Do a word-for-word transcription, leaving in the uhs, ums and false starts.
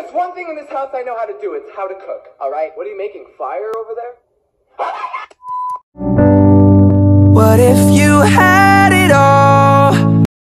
there's one thing in this house I know how to do, it's how to cook, alright? What are you making, fire over there? What if you had